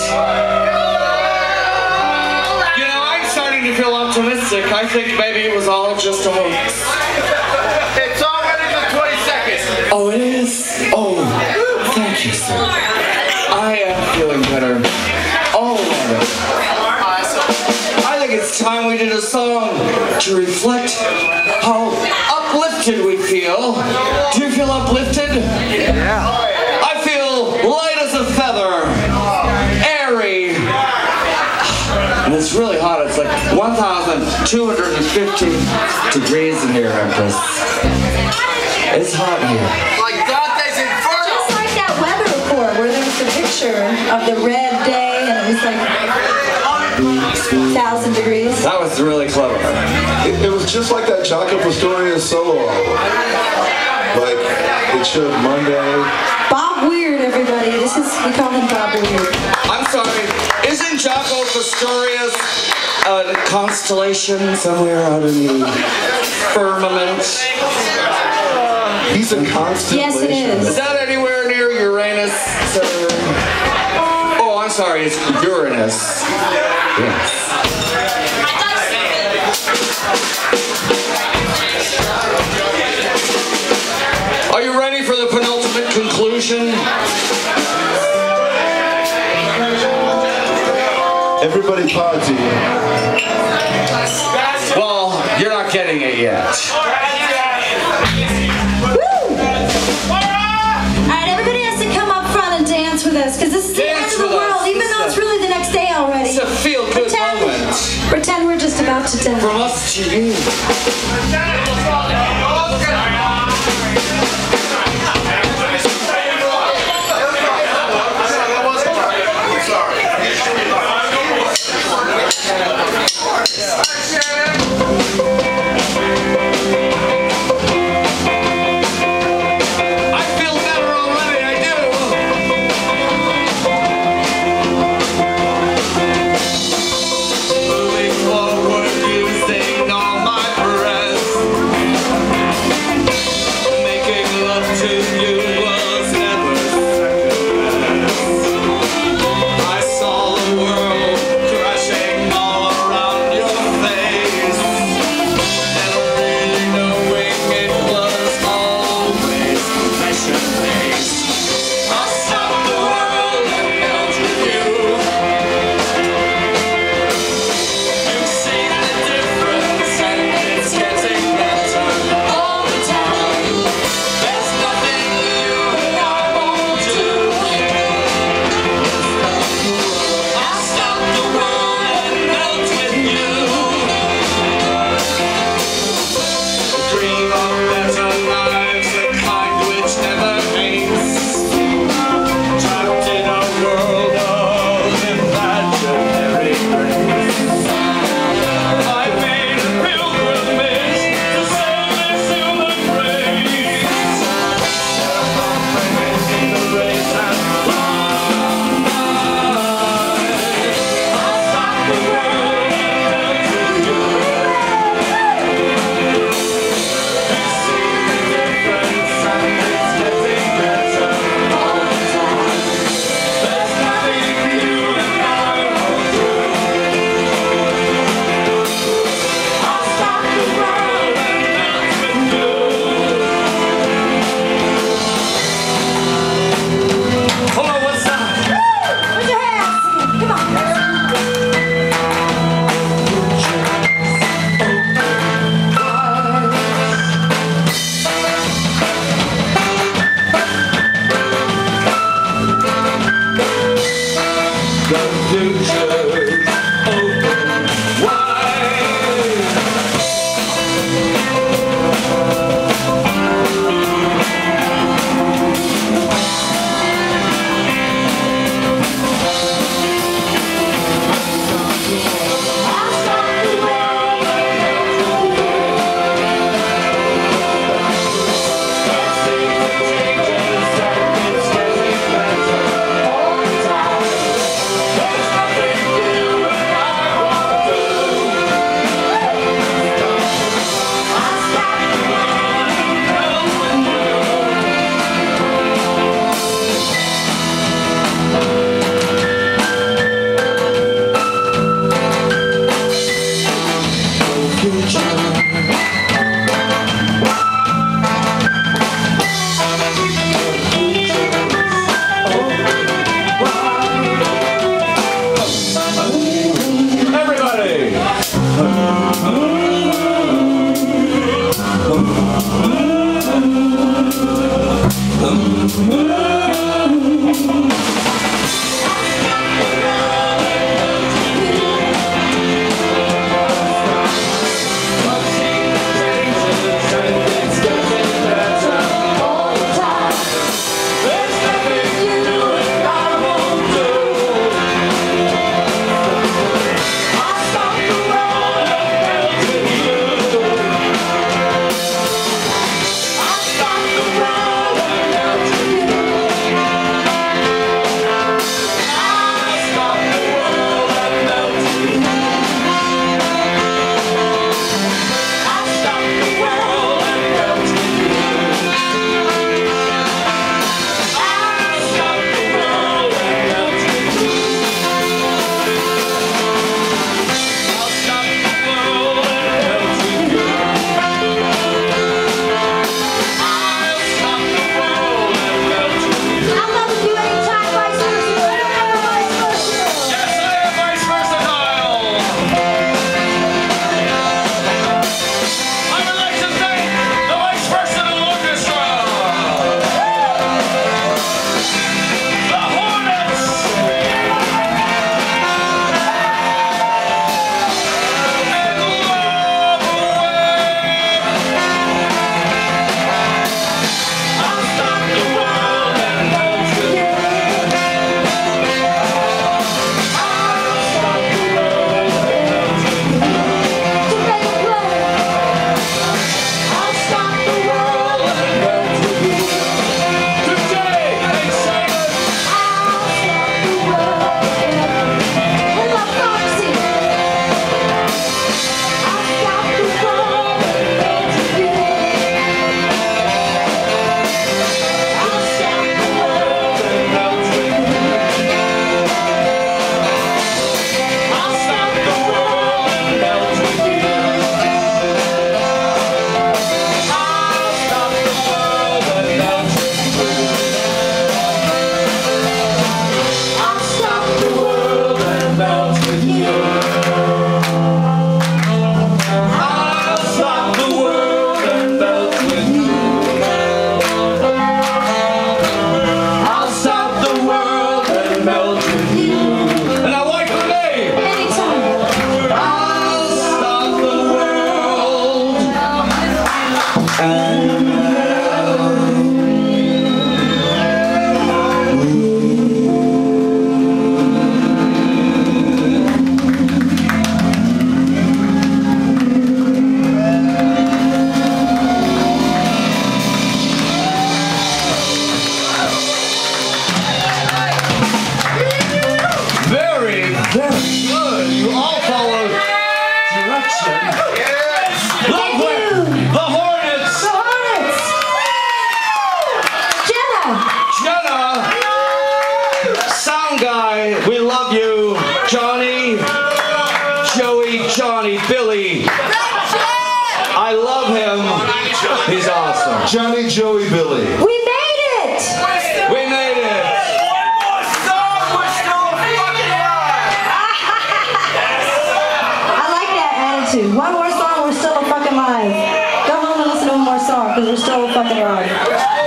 You know, I'm starting to feel optimistic. I think maybe it was all just a hoax. It's already the 22nd. Oh, it is? Oh, thank you, sir. I am feeling better. Oh, I think it's time we did a song to reflect how uplifted we feel. Do you feel uplifted? Yeah. I feel light as a feather, airy, and it's really hot. It's like 1,250 degrees in here, Empress. It's hot here. Like Dante's Inferno. Just like that weather report where there was a picture of the red day and it was like 1,000 degrees. That was really clever. It was just like that Jaco Pastorius solo album. Like, it showed Monday. Bob Weird, everybody. We call him Bob Weird. I'm sorry, isn't Jaco Pastorius a constellation somewhere out in the firmament? He's a constellation. Yes, it is. Is that anywhere near Uranus, sir? Oh, I'm sorry, it's Uranus. Yes. Are you ready for the penultimate conclusion? Everybody party. Well, you're not getting it yet. Alright, everybody has to come up front and dance with us because this is the end Dance of the with us. world, even though it's really the next day already. It's a feel-good moment. Pretend we're just about to die. From us to you. I feel better already, I do. Moving forward using all my breath. Making love to you was never second. I saw the world crashing all around your face. Never really knowing it was always passion-based. I'll stop the world and melt with you. You've seen the difference and it's getting better all the time. There's nothing you and I won't do. I'll stop the world and melt with you. Dream of better lives, the kind which never ends. Trapped in a world of imaginary grace. I made a pilgrimage to save this human race. Celebrating the race and life. I'll stop the world and melt with you. You've seen the difference and it's getting better all the time. There's nothing you and I won't do. I'll stop the world and melt with you. Hold on, what's that? Put your hands. Come on. The future's open wide. There's nothing We love you, Johnny, Joey, Johnny, Billy. I love him. He's awesome. Johnny, Joey, Billy. We made it! We made it. One more song, we're still fucking alive. I like that attitude. One more song, we're still fucking live. Go home and listen to one more song, because we're still fucking alive.